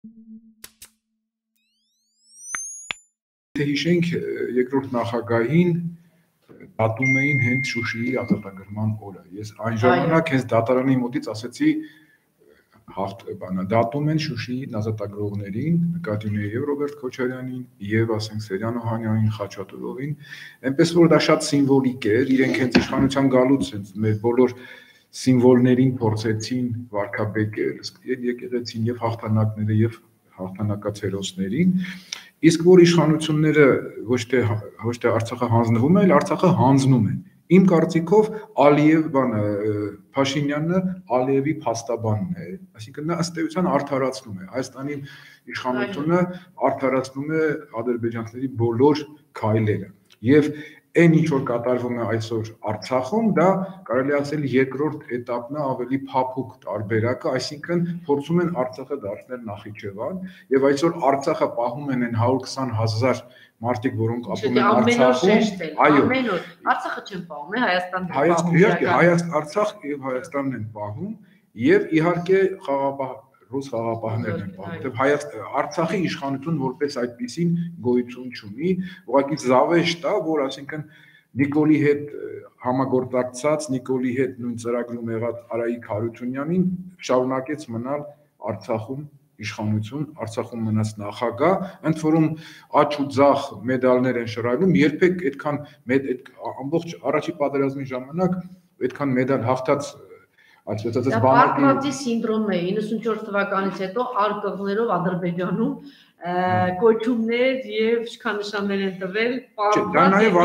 Թե հիշենք երկրորդ նախագահին դատում էին հենց Շուշիի ազատագրման օրը։ Ես այն ժամանակ հենց դատարանի մոտից ասեցի դատում են Շուշիի ազատագրողներին, նկատի ունեի եւ Ռոբերտ Քոչարյանին, եւ ասենք Սերյան Օհանյանին, Խաչատուրովին, այնպես որ դա շատ սիմվոլիկ էր, իրենք հենց իշխանության գալուց հենց մեր բոլոր սիմվոլներին փորձեցին վարկաբեկել, եկեղեցին եւ հաղթանակները եւ հաղթանակացերոսներին, իսկ որ իշխանությունները ոչ թե Արցախը հանձնվում է, այլ Արցախը հանձնում են։ Իմ կարծիքով Փաշինյանը Ալիևի փաստաբանն է, այսինքն նա ըստ էության արդարացնում է, Հայաստանի իշխանությունը արդարացնում է ադրբեջանցիների բոլոր քայլերը եւ այն ինչ որ կատարվում է այսօր Արցախում, դա կարելի ասել երկրորդ էտապն է, ավելի փափուկ տարբերակը, այսինքն փորձում են Արցախը դարձնել Նախիջևան եւ այսօր Արցախը պահում են այն 120,000 մարդիկ, որոնք ապրում են Արցախում, այո, Արցախը չեն պահում, Հայաստանն Արցախ եւ Հայաստանն են պահում եւ իհարկե ռուս խաղաղապահներն են պահում, որտեղ Արցախի իշխանություն որպես այդպեսին գոյություն չունի, ուղղակի զավեշտ է, որ ասինքն Նիկոլի հետ համագործակցած, Նիկոլի հետ նույն ծրագրում եղած Արայիկ Հարությունյանին շարունակեց մնալ Արցախում իշխանություն, Արցախում մնաց նախագահ, ընդ որում աճ ու ձախ մեդալներ են շռայլում, երբեք այդքան ամբողջ առաջի պատերազմի ժամանակ այդքան մեդալ հաղթած Դա Պարկրատի սինդրոմն է 94 թվականից հետո արկղներով Ադրբեջանում կոչումներ եւ շքանշաններ են տվել Դա նաեւ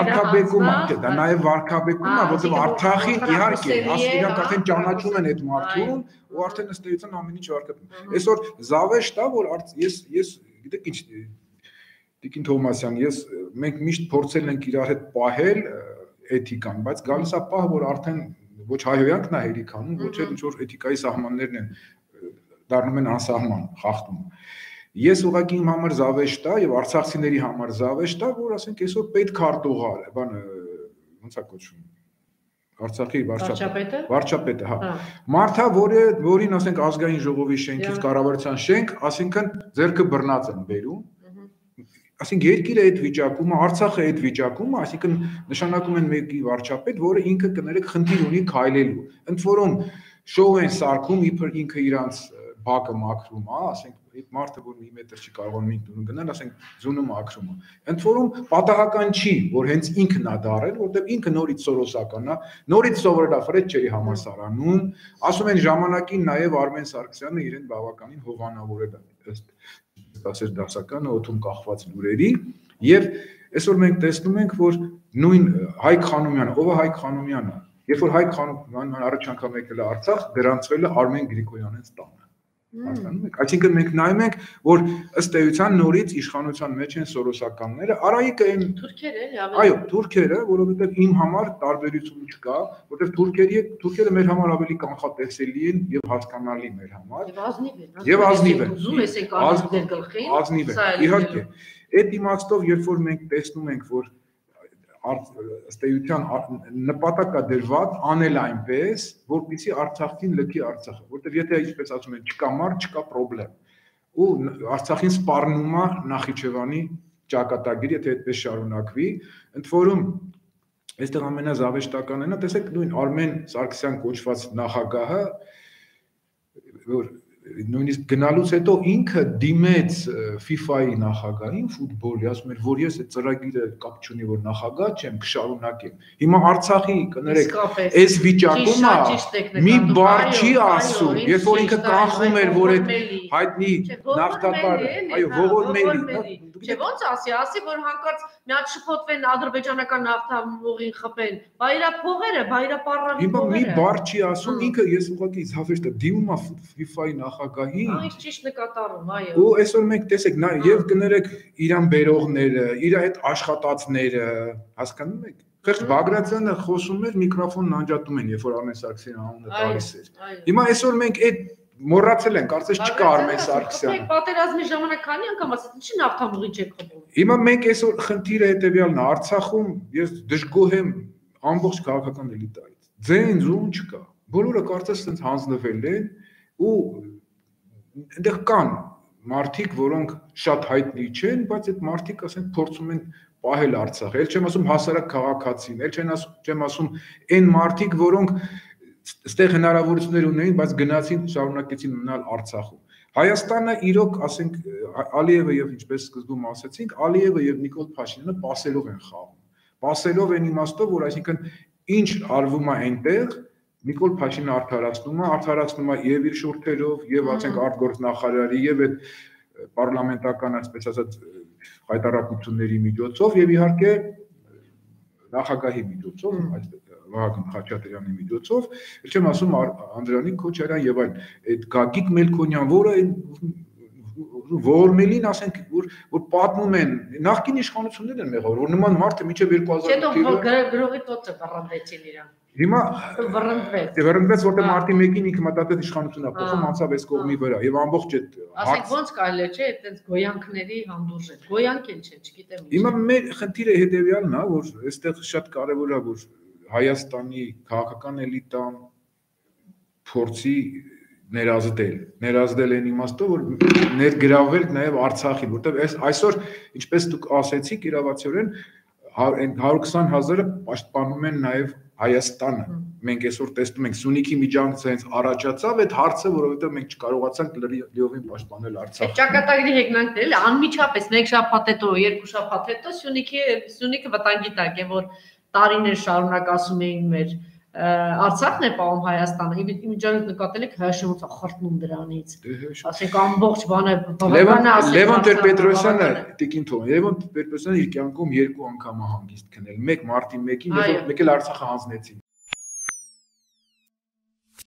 վարկաբեկում է, որտեղ Արցախին իհարկե իրանք արդեն ճանաչում են այդ մարդուն ու արդեն ըստ էության ամեն ինչ վարկաբեկում։ Այսօր զավեշտ է, որ ես գիտեք ինչ Տիկին Թովմասյան, մենք միշտ փորձել ենք իրար հետ պահել էթիկան, բայց գալիս է պահ, որ արդեն ոչ հայհոյանքն է հերիքանում, ոչ էլ ինչ-որ էթիկայի սահմաններն են դառնում են անսահման, խախտում։ Ես ուղղակի իմ համար զավեշտ է եւ արցախցիների համար զավեշտ է, որ ասենք այսօր պետք արտողար, ոնց է կոչվում, Արցախի վարչապետը, հա։ Մարդա, որին ասենք ազգային ժողովի շենքից կառավարության շենք, ասինքն ձեռքը բռնած են բերում Այսինքն երկիրը այդ վիճակում, Արցախը այդ վիճակում, այսինքն նշանակում են մեկի վարչապետ, որը ինքը կներեք խնդիր ունի քայլելու։ Ընդ որում շոու են սարքում, իբր ինքը իրանց բակը մաքրում, ասենք այդ մարդը, որ մի մետր չի կարողանում ինքն գնալ, ասենք ձունը մաքրում է։ Ընդ որում պատահական չի, որ հենց ինքն է դարել, որտեղ ինքը նորից սորոսական է, նորից սովորել է Ֆրեդչերի համալսարանում, ասում են ժամանակին նաև Արմեն Սարգսյանը իրեն բավականին հովանավորել է ըստ ասես դասականը օդում կախված լուրերի եւ այսօր մենք տեսնում ենք որ նույն Հայկ Խանոմյանը, ով է Հայկ Խանոմյանը, երբ որ Հայկ Խանոմյանն առաջ անգամ եկել է Արցախ, գրանցվել է Արմեն Գրիգորյանից տանը։ Հասկանում եք, այսինքն մենք նայում ենք, որ ըստ էության նորից իշխանության մեջ են սորոսականները, Արայիկը այն թուրքերը, որովհետեւ իմ համար տարբերություն չկա, որովհետեւ թուրքերը մեր համար ավելի կանխատեսելի են եւ հասկանալի մեր համար։ Եվ ազնիվ են։ Ուզում ես եք ազնիվ գլխին։ Ազնիվ են։ Իհարկե, այդ իմաստով, երբ որ մենք տեսնում ենք, որ ըստ էության նպատակ է դրված անել այնպես, որպեսզի Արցախին լքի Արցախը, որտեղ եթե ինչպես ասում են, չկա մարդ, չկա խնդրեմ։ Ու Արցախին սպառնում է Նախիջևանի ճակատագիր, եթե այդպես շարունակվի, ընդ որում այստեղ ամենազավեշտականն է, տեսեք նույն Արմեն Սարգսյան կոչված նախագահը, որ նույնիսկ գնալուց հետո ինքը դիմեց FIFA-ի նախագահին ֆուտբոլի, ասում էր, որ ես այդ ծրագիրը կապ չունի, որ նախագահ չեմ, կշարունակեմ։ Հիմա Արցախի կներեք, այս վիճակում մի բառ չի ասում, երբ որ ինքը կանխում էր, որ այդ հայտնի նավթատարը, այո, ողորմելի, չէ, ոնց ասի, որ հանկարծ մի հատ շփոթվեն ադրբեջանական նավթամուղին խփեն, բա իրա փողերը, բա իրա պարավի փողերը։ Հիմա մի բառ չի ասում, ինքը ես ուղղակի զավեշտ դիմում է FIFA-ի նախագահին։ Այս ճիշտ նկատառում, այո։ Ու այսօր մենք տեսեք, եւ կներեք իրան բերողները, իր այդ աշխատածները, հասկանում եք։ Խեղճ Բագրատյանը խոսում էր, միկրոֆոնն անջատում են, երբ որ Արմեն Սարգսյանը անունը տալիս էր։ Հիմա այսօր մենք այդ մոռացել ենք, կարծես չկա Արմեն Սարգսյանը։ Պատերազմի ժամանակ քանի անգամ ասաց, ինչի նավթամուղի չեք խփում։ Հիմա մենք այսօր խնդիրը հետեւյալն է, Արցախում ես դժգոհ եմ ամբողջ քաղաքական էլիտայից։ Ձեն զում չկա։ Բոլորը կարծես sense հանձնվել են ու այնտեղ կան մարդիկ, որոնք շատ հայտնի չեն, բայց այդ մարդիկ ասենք փորձում են պահել Արցախը։ Էլ չեմ ասում հասարակ քաղաքացին, էլ չեմ ասում այն մարդիկ, որոնք այստեղ հնարավորություններ ունեին, բայց գնացին, շարունակեցին մնալ Արցախում։ Հայաստանը իրոք, ասենք, Ալիևը եւ ինչպես սկզբում ասացինք, Ալիևը եւ Նիկոլ Փաշինյանը պասելով են խաղում։ Պասելով են իմաստով, որ այսինքն ինչ արվում է այնտեղ, Նիկոլ Փաշինյանը արդարացնում է եւ իր շուրթերով, եւ ասենք արտգործնախարարի եւ այդ պարլամենտական, այսպես ասած, հայտարարությունների միջոցով եւ իհարկե նախագահի միջոցով, Վահագն Խաչատրյանի միջոցով, չեմ ասում Անդրանիկ Քոչարյան եւ այլն, այդ Գագիկ Մելքոնյան, որը Որմելին ասենք որ պատմում են նախկին իշխանություններն են եղել որ նման մարդը մինչև 2000 գրողի տոծը վռնդեցին իրան հիմա վռնդվեց որտեղ Հա։ մարտի 1-ին ինքը մտածեց իշխանությունն է փոխում անցավ այս կողմի վրա եւ ամբողջ այդ ասենք ոնց կարելի է չէ այդպես գոյանքների հանդուրժ է գոյանք են չէ չգիտեմ հիմա մեր խնդիրը հետեւյալն է որ այստեղ շատ կարեւոր է որ Հայաստանի քաղաքական էլիտան փորձի ներազդել են իմաստով որ ներգրավել նաև Արցախին, որտեղ այսօր ինչպես դուք ասեցիք իրավացիորեն 120,000-ը պաշտպանում են նաև Հայաստանը։ Մենք այսօր տեսնում ենք Սյունիքի միջանցքից առաջացավ այդ հարցը, որովհետև մենք չկարողացանք լիովին պաշտպանել Արցախը։ Ճակատագրի հեգնանքն էլ անմիջապես մեկ շաբաթ հետո, երկու շաբաթ հետո Սյունիքը վտանգի տակ է, որ տարիներ շարունակ ասում էին մեր Արցախն է պահում Հայաստանը, իմիջիայլոց նկատել եք ՀՇՄ-ը խրտնում դրանից, ասենք ամբողջ բանը Լևոն Տեր-Պետրոսյանը, Տիկին Թոմ, Լևոն Տեր-Պետրոսյանը իր կյանքում 2 անգամ հանգիստ քնել, մեկ մարտի 1-ին, մեկ էլ Արցախը հանձնեցին։